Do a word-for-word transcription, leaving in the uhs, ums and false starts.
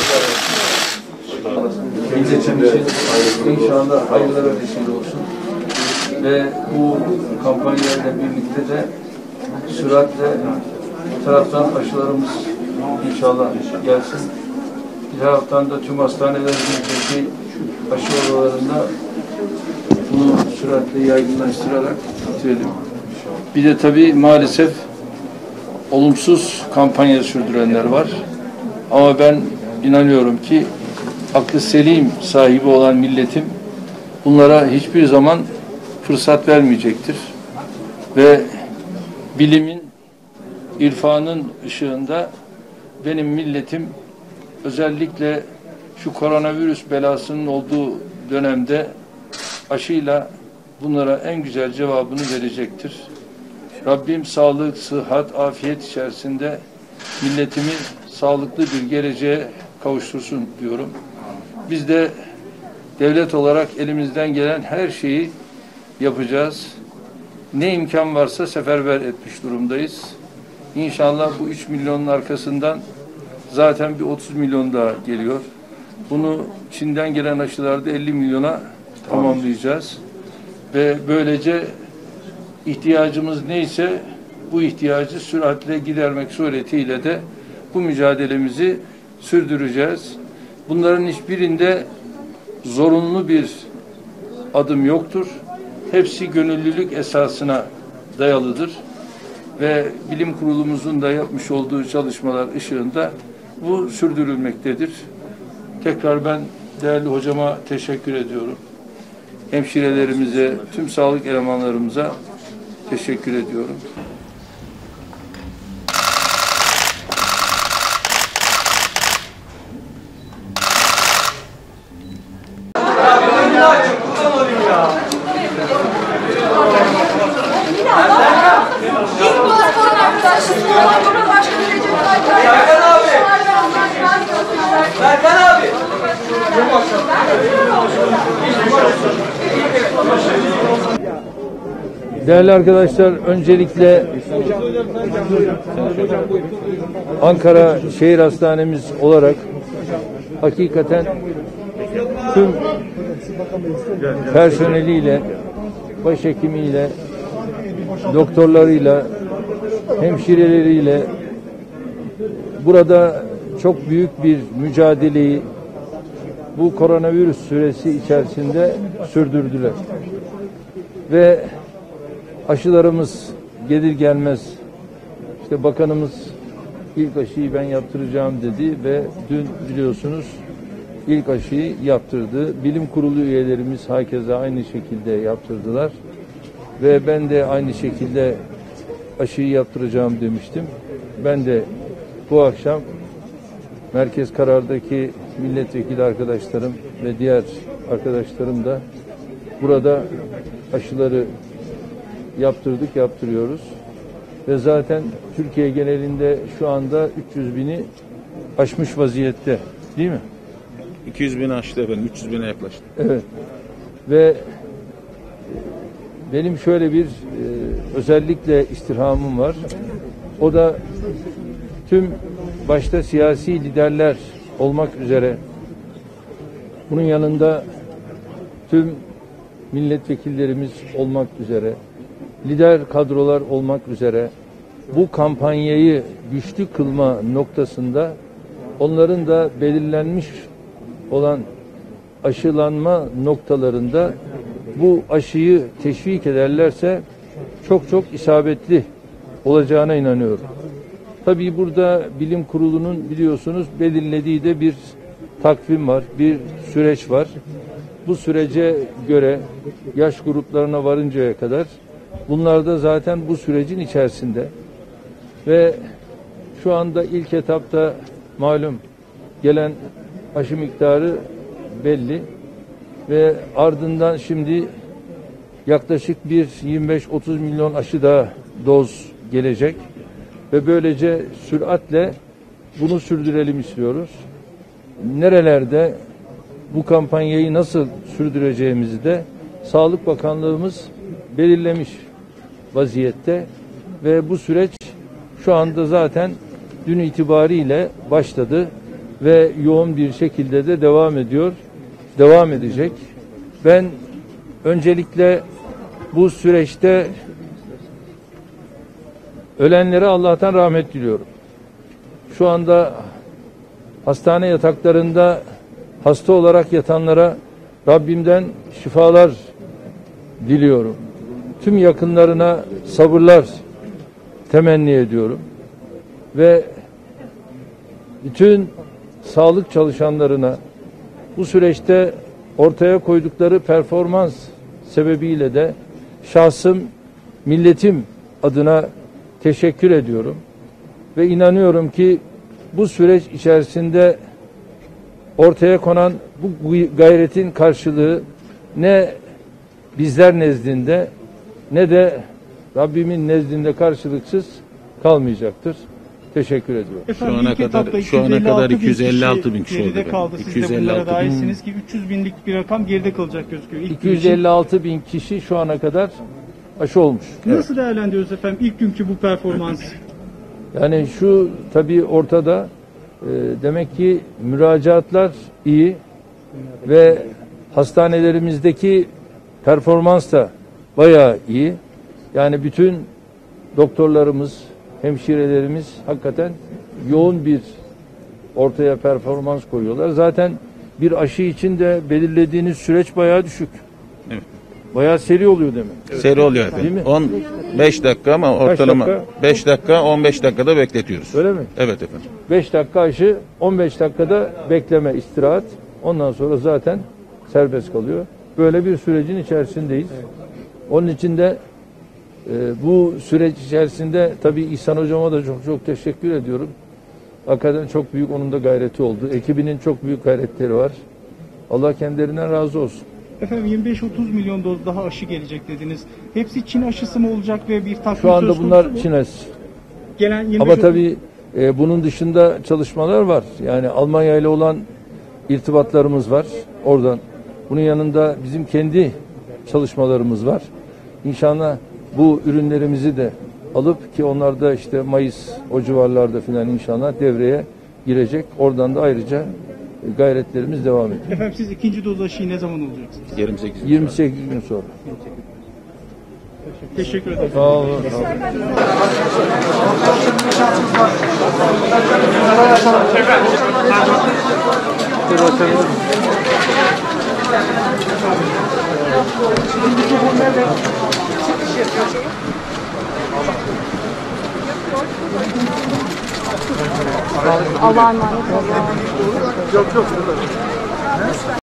Milletimizin inşallah hayırlara vesile olsun. Ve bu kampanyayla birlikte de süratle bir taraftan aşılarımız inşallah gelsin. Bir taraftan da tüm hastanelerimizdeki aşı odalarında bunu süratle yaygınlaştırarak bitirelim. Bir de tabii maalesef olumsuz kampanya sürdürenler var. Ama ben inanıyorum ki aklı selim sahibi olan milletim bunlara hiçbir zaman fırsat vermeyecektir. Ve bilimin, irfanın ışığında benim milletim özellikle şu koronavirüs belasının olduğu dönemde aşıyla bunlara en güzel cevabını verecektir. Rabbim sağlık, sıhhat, afiyet içerisinde milletimi sağlıklı bir geleceğe kavuştursun diyorum. Biz de devlet olarak elimizden gelen her şeyi yapacağız. Ne imkan varsa seferber etmiş durumdayız. İnşallah bu üç milyonun arkasından zaten bir otuz milyon daha geliyor. Bunu Çin'den gelen aşılarda elli milyona tamamlayacağız. Ve böylece ihtiyacımız neyse bu ihtiyacı süratle gidermek suretiyle de bu mücadelemizi sürdüreceğiz. Bunların hiçbirinde zorunlu bir adım yoktur. Hepsi gönüllülük esasına dayalıdır. Ve bilim kurulumuzun da yapmış olduğu çalışmalar ışığında bu sürdürülmektedir. Tekrar ben değerli hocama teşekkür ediyorum. Hemşirelerimize, tüm sağlık elemanlarımıza teşekkür ediyorum. Serkan abi. Değerli arkadaşlar, öncelikle Ankara Şehir Hastanemiz olarak hakikaten tüm personeliyle, başhekimiyle, doktorlarıyla, hemşireleriyle burada çok büyük bir mücadeleyi bu koronavirüs süresi içerisinde sürdürdüler. Ve aşılarımız gelir gelmez işte bakanımız ilk aşıyı ben yaptıracağım dedi ve dün biliyorsunuz ilk aşıyı yaptırdı. Bilim kurulu üyelerimiz hakeza aynı şekilde yaptırdılar. Ve ben de aynı şekilde aşıyı yaptıracağım demiştim. Ben de bu akşam merkez karardaki milletvekili arkadaşlarım ve diğer arkadaşlarım da burada aşıları yaptırdık, yaptırıyoruz. Ve zaten Türkiye genelinde şu anda üç yüz bini aşmış vaziyette, değil mi? iki yüz bin aştı efendim, üç yüz bine yaklaştı. Evet. Ve benim şöyle bir e, özellikle istirhamım var. O da tüm başta siyasi liderler olmak üzere bunun yanında tüm milletvekillerimiz olmak üzere lider kadrolar olmak üzere bu kampanyayı güçlü kılma noktasında onların da belirlenmiş olan aşılanma noktalarında bu aşıyı teşvik ederlerse çok çok isabetli olacağına inanıyorum. Tabii burada bilim kurulunun biliyorsunuz belirlediği de bir takvim var, bir süreç var. Bu sürece göre yaş gruplarına varıncaya kadar bunlar da zaten bu sürecin içerisinde. Ve şu anda ilk etapta malum gelen aşı miktarı belli ve ardından şimdi yaklaşık bir yirmi beş otuz milyon aşı daha doz gelecek ve böylece süratle bunu sürdürelim istiyoruz. Nerelerde bu kampanyayı nasıl sürdüreceğimizi de Sağlık Bakanlığımız belirlemiş vaziyette ve bu süreç şu anda zaten dün itibariyle başladı ve yoğun bir şekilde de devam ediyor, devam edecek. Ben öncelikle bu süreçte ölenlere Allah'tan rahmet diliyorum. Şu anda hastane yataklarında hasta olarak yatanlara Rabbimden şifalar diliyorum. Tüm yakınlarına sabırlar temenni ediyorum. Ve bütün sağlık çalışanlarına bu süreçte ortaya koydukları performans sebebiyle de şahsım, milletim adına teşekkür ediyorum. Ve inanıyorum ki bu süreç içerisinde ortaya konan bu gayretin karşılığı ne bizler nezdinde ne de Rabbimin nezdinde karşılıksız kalmayacaktır. Teşekkür ediyorum. Şu ana kadar şu ana kadar iki yüz elli altı bin kişi oldu. Geride kaldı. Siz de iki yüz elli bunlara altı bin. dahilsiniz ki üç yüz binlik bir rakam geride kalacak gözüküyor. İlk iki yüz elli altı bin kişi şu ana kadar aşı olmuş. Nasıl değerlendiriyoruz efendim ilk günkü bu performans? Yani şu tabii ortada e, demek ki müracaatlar iyi ve hastanelerimizdeki performans da bayağı iyi. Yani bütün doktorlarımız, hemşirelerimiz hakikaten yoğun bir ortaya performans koyuyorlar. Zaten bir aşı için de belirlediğiniz süreç bayağı düşük. Evet. Bayağı seri oluyor demek. Seri oluyor Değil efendim. mi? on beş dakika ama ortalama dakika? beş dakika on beş dakikada bekletiyoruz. Öyle mi? Evet efendim. beş dakika aşı, on beş dakikada bekleme, istirahat. Ondan sonra zaten serbest kalıyor. Böyle bir sürecin içerisindeyiz. Onun için de e, bu süreç içerisinde tabii İhsan Hocama da çok çok teşekkür ediyorum. Hakikaten çok büyük onun da gayreti oldu. Ekibinin çok büyük gayretleri var. Allah kendilerinden razı olsun. Efendim yirmi beş otuz milyon doz daha aşı gelecek dediniz. Hepsi Çin aşısı mı olacak ve bir takvim Şu anda söz bunlar konusu mu? Çin aşısı. Gelen yirmi beş Ama otuz tabii e, bunun dışında çalışmalar var. Yani Almanya ile olan irtibatlarımız var oradan. Bunun yanında bizim kendi çalışmalarımız var. İnşallah bu ürünlerimizi de alıp ki onlar da işte Mayıs o civarlarda filan inşallah devreye girecek. Oradan da ayrıca gayretlerimiz devam ediyor. Efendim siz ikinci doz aşıyı ne zaman olacaksınız? yirmi sekiz gün yirmi sekiz gün sonra. Teşekkür ederim. Sağ olun. Sağ olun. Allah'a emanet olun.